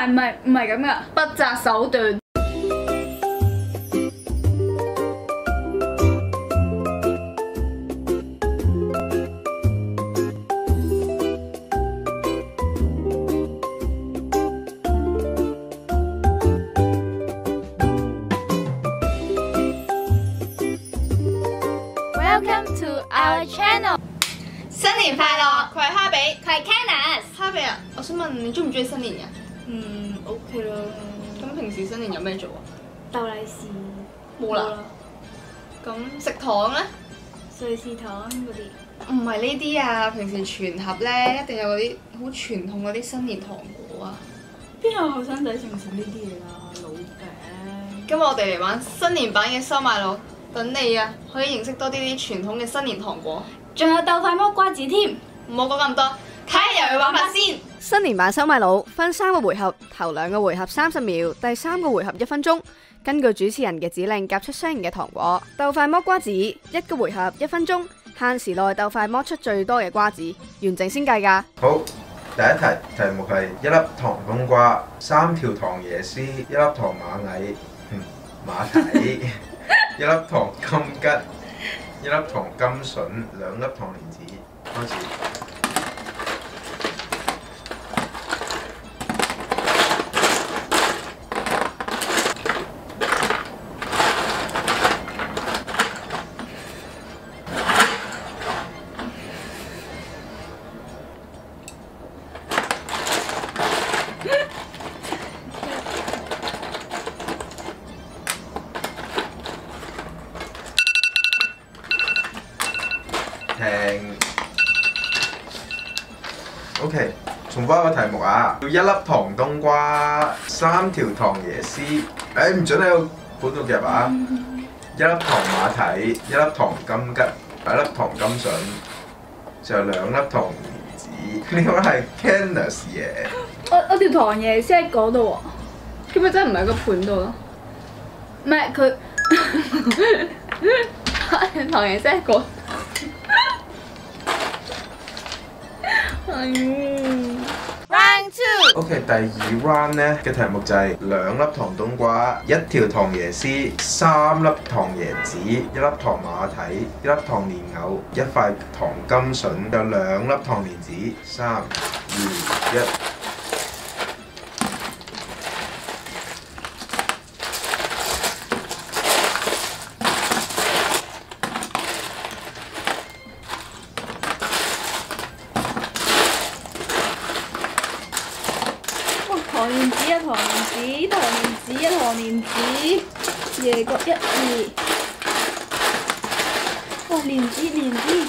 唔係咁噶，不擇手段。Welcome to our channel。新年快樂！ 佢係哈比， 佢係 Candice。 哈比啊，我想問你中唔中意新年嘅？ OK 啦。 咁平時新年有咩做啊？ 鬥利是。 冇啦。咁食糖咧？ 瑞士糖嗰啲。 唔係呢啲啊，平時全盒咧一定有嗰啲好傳統嗰啲新年糖果啊。 邊有後生仔食唔食呢啲嘢㗎？老餅。 今日我哋嚟玩新年版嘅收買佬，等你啊可以認識多啲傳統嘅新年糖果。 仲有鬥快剝瓜子添。 唔好講咁多，睇下遊戲玩法先。 新年版收買佬分3個回合，頭2個回合30秒，第3個回合1分鐘。根據主持人嘅指令夾出相應嘅糖果。鬥快剝瓜子，1個回合1分鐘，限時內鬥快剝出最多嘅瓜子，完整先計㗎。 好，第一題題目係1粒糖冬瓜、3條糖椰絲、1粒糖馬蹄、1粒糖金桔、1粒糖甘筍、2粒糖蓮子。開始。停。OK， 重複一個題目啊！要1粒糖冬瓜、3條糖椰絲，唔準喺個盤度夾啊！1粒糖馬蹄、1粒糖金桔、1粒糖甘筍，仲有2粒糖蓮子。呢個係 Candice 嘢。 我條糖椰絲喺嗰度喎，咁咪真係唔喺個盤度咯？唔係佢糖椰絲喺嗰度。 Round 2。 OK， 第2 round 咧嘅題目就係2粒糖冬瓜、1條糖椰絲、3粒糖椰子、1粒糖馬蹄、1粒糖蓮藕、1塊糖甘筍，有2粒糖蓮子。3、2、1。 糖蓮子啊，糖蓮子，糖蓮子啊，糖蓮子，椰角1、2，哇，蓮子蓮子，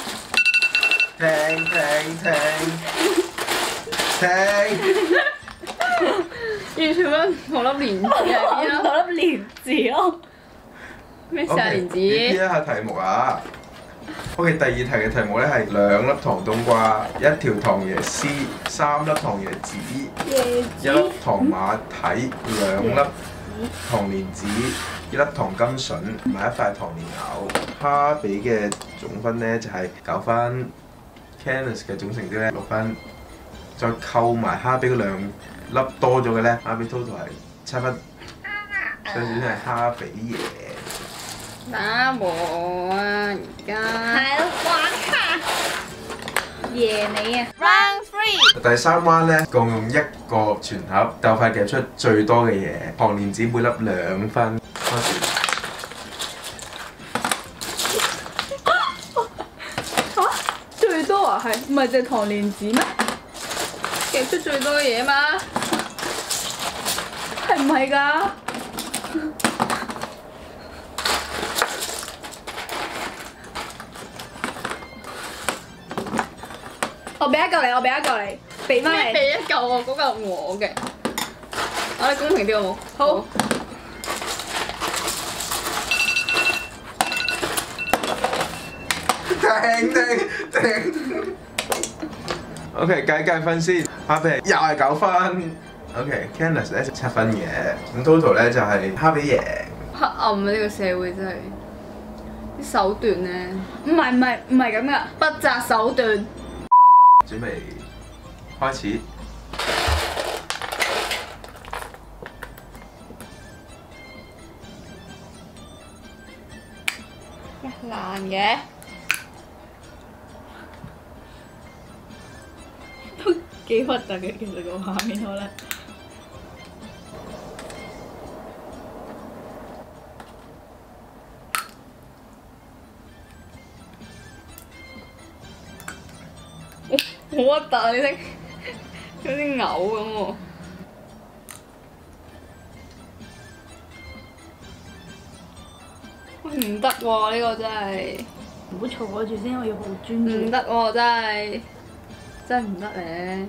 停！ 完全乜同粒蓮子喺邊啊？ 同粒蓮子咯。 咩事啊蓮子？ repeat 一下題目啊！ OK， 第2題嘅題目咧係2粒糖冬瓜、1條糖椰絲、3粒糖椰子、1粒糖馬蹄、2粒糖蓮子、1粒糖甘筍同埋1塊糖蓮藕。哈比嘅總分咧就係9分 ，Candice 嘅總成績咧6分，再扣埋哈比嗰2粒多咗嘅咧，哈比 total 係7分，所以算係哈比贏。 打和啊！而家係咯，玩下，贏你啊 Round 3。 第3彎咧，共用1個全盒，鬥快夾出最多嘅嘢。糖蓮子每粒2分。開始。 最多啊，係唔係就係糖蓮子咩？ 夾出最多嘅嘢嘛？ 係唔係㗎？我俾一嚿你，我俾一嚿你，俾翻你。 俾1嚿喎，嗰嚿我嘅。我哋公平啲好冇？ 好。 停。OK， 計分先。哈比又係9分。OK，Candice 咧7分嘅，咁 total 咧就係哈比贏。 黑暗啊！呢個社會真係啲手段咧， 唔係咁㗎， 不擇手段。 準備開始。 爛嘅。 都幾核突嘅，其實個畫面可能。 好核突啊！你識，好似嘔咁喎。唔得喎！呢個真係唔好嘈我住先，我要好專注。 唔得喎！真係唔得咧。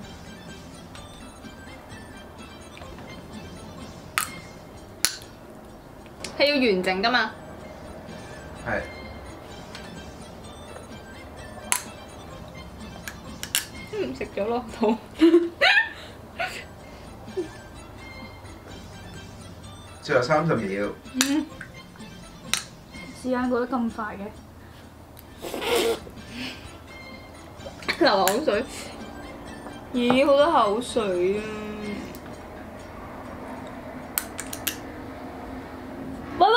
係要完整㗎嘛？ 係。 食咗咯，肚。 最後30秒。 時間過得咁快嘅。 流口水。咦，好多口水啊！ 喂！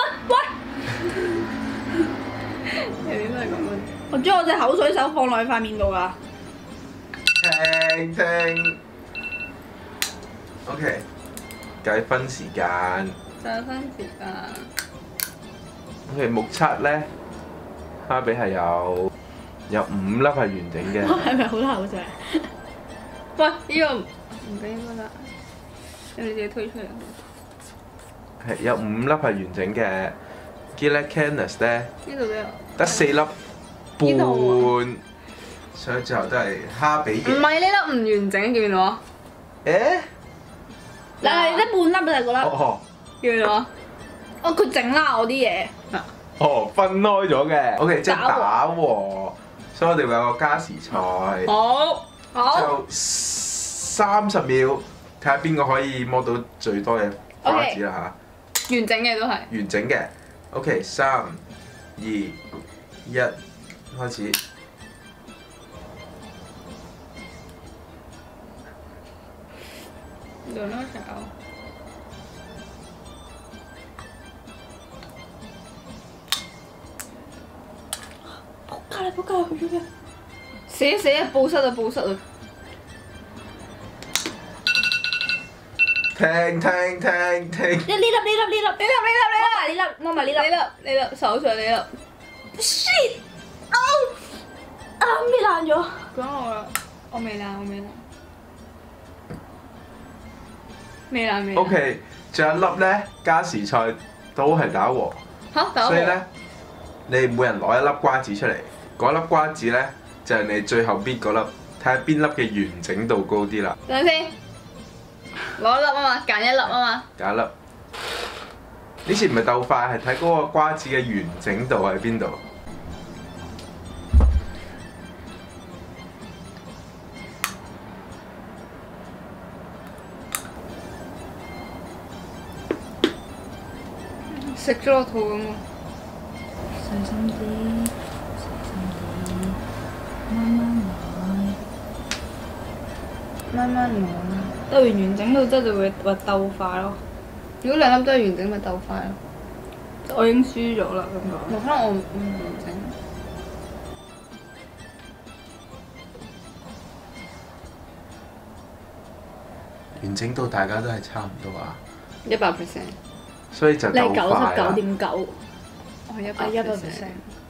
你點解咁嘅？ 我將我隻口水手放落去塊面度㗎。 聽。OK， 計分時間。 計分時間。 OK， 目測咧，哈比係有5粒係完整嘅。 係咪好多口水？ 喂，呢個唔俾應該得，你自己推出嚟。 係有5粒係完整嘅 Gillette Canvas 咧， 呢度都有。 得4粒半，所以最後都係哈比嘅。 唔係呢粒唔完整，見唔見到啊？ 誒？ 嗱，得半粒就係嗰粒。 哦。 見唔見到啊？ 哦，佢整啦我啲嘢。 哦，分開咗嘅。OK， 即係打和，所以我哋會有個加時賽。 好。 就30秒，睇下邊個可以摸到最多嘅瓜子啦嚇。 完整嘅都係。 完整嘅。OK， 3、2、1，開始。 兩粒手。 仆街，去咗嘅。 死啊！報失啊！ 聽。 呢粒，摸埋呢粒， 手上呢粒。 shit！咩爛咗？ 講我啦，我未爛。未爛。 OK， 仲有一粒咧，加時賽都係打和。 嚇，打和。 所以咧，你每人攞一粒瓜子出嚟，嗰粒瓜子咧就係你最後邊嗰粒，睇下邊粒嘅完整度高啲啦。 等陣先，攞一粒啊嘛，揀一粒啊嘛。 揀一粒。呢次唔係鬥快，係睇嗰個瓜子嘅完整度喺邊度。 食咗落肚咁喎。 細心啲，慢慢來。鬥完整到之後就會話鬥快咯。 如果兩粒都係完整，咪鬥快咯。 我已經輸咗啦，咁講。 冇可能我唔完整。 完整度大家都係差唔多啊。 100%。 所以就你係鬥快啦。 99.9。 我係 100%。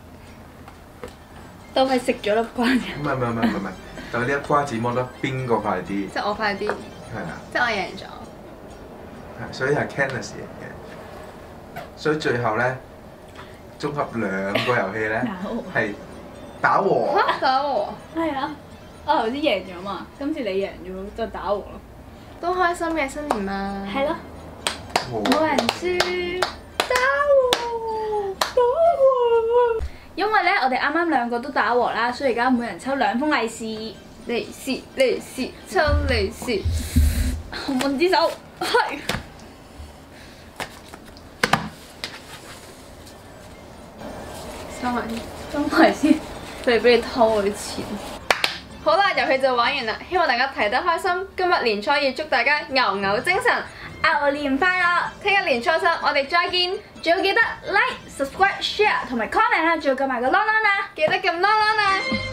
都係食咗粒瓜子。 唔係，但係呢粒瓜子摸得邊個快啲？ 即係我快啲。 係啊。 即係我贏咗。 係，所以係 Canvas 贏嘅。所以最後咧，綜合兩個遊戲咧係打和。 嚇！打和。 係啊，我頭先贏咗嘛，今次你贏咗就打和咯。 都開心嘅新年嘛。 係咯。冇人輸。打和。因為咧，我哋啱啱兩個都打和啦，所以而家每人抽2封利是。 利是，抽利是。 紅運之手，係。 收埋先，佢哋俾你偷我啲錢。好啦，遊戲就玩完啦，希望大家睇得開心。今日年初二，祝大家牛精神。 牛年快樂！ 聽日年初七我哋再見， 仲要記得 like、subscribe、share 同埋 comment 啊，仲要撳埋個啷啷啊！ 記得撳啷啷啊！